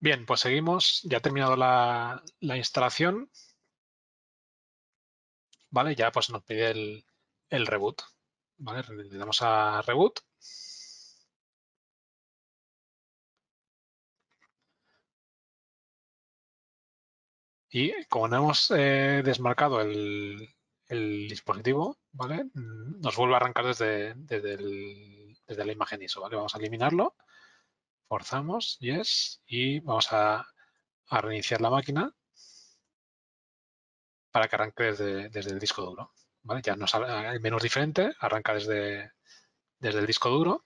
Bien, pues seguimos. Ya ha terminado la instalación, ¿vale? Ya pues nos pide el reboot, ¿vale? Le damos a reboot. Y como no hemos desmarcado el dispositivo, ¿vale? Nos vuelve a arrancar desde la imagen ISO, ¿vale? Vamos a eliminarlo, forzamos, yes, y vamos a reiniciar la máquina para que arranque desde el disco duro, ¿vale? Ya nos el menú es diferente, arranca desde el disco duro.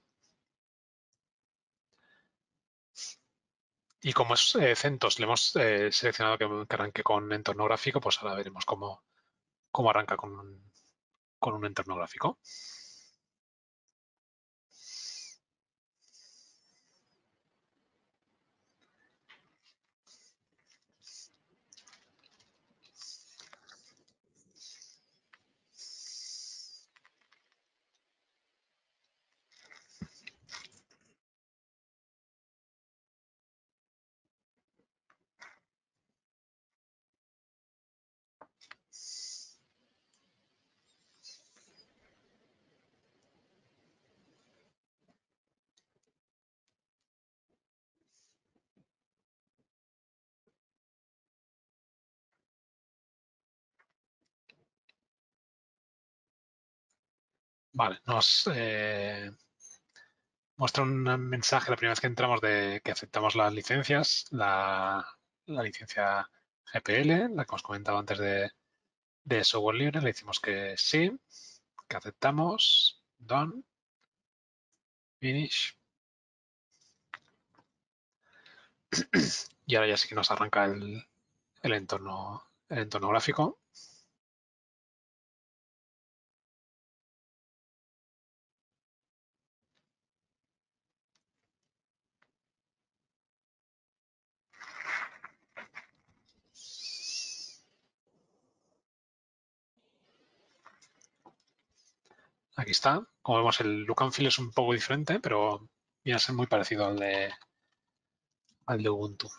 Y como es CentOS, le hemos seleccionado que arranque con entorno gráfico, pues ahora veremos cómo arranca con un entorno gráfico. Vale, nos muestra un mensaje la primera vez que entramos de que aceptamos las licencias, la licencia GPL, la que hemos comentado antes de software libre, le decimos que sí, que aceptamos, done, finish. Y ahora ya sí que nos arranca el entorno gráfico. Aquí está. Como vemos, el look and feel es un poco diferente, pero viene a ser muy parecido al de Ubuntu.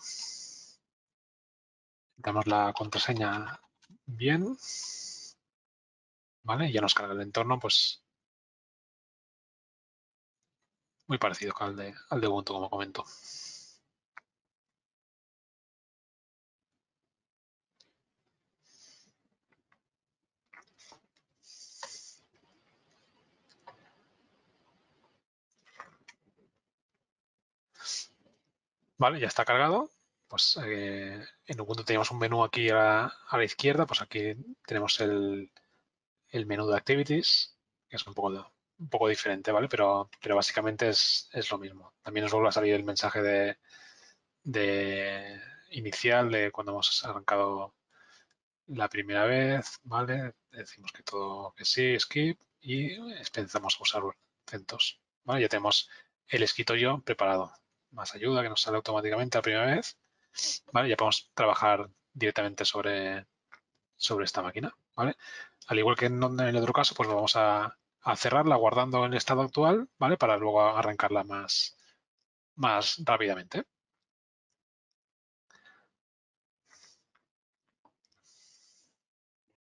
Damos la contraseña bien, ¿vale? Y ya nos carga el entorno, pues muy parecido al de Ubuntu, como comento. Vale, ya está cargado. Pues en Ubuntu teníamos un menú aquí a la izquierda, pues aquí tenemos el menú de Activities, que es un poco diferente, ¿vale? Pero básicamente es lo mismo. También nos vuelve a salir el mensaje de inicial de cuando hemos arrancado la primera vez, ¿vale? Decimos que todo que sí, skip, y empezamos a usar CentOS, ¿vale? Ya tenemos el escritorio preparado. Más ayuda que nos sale automáticamente la primera vez, ¿vale? Ya podemos trabajar directamente sobre esta máquina, ¿vale? Al igual que en el otro caso, pues vamos a cerrarla guardando en el estado actual, ¿vale? Para luego arrancarla más rápidamente.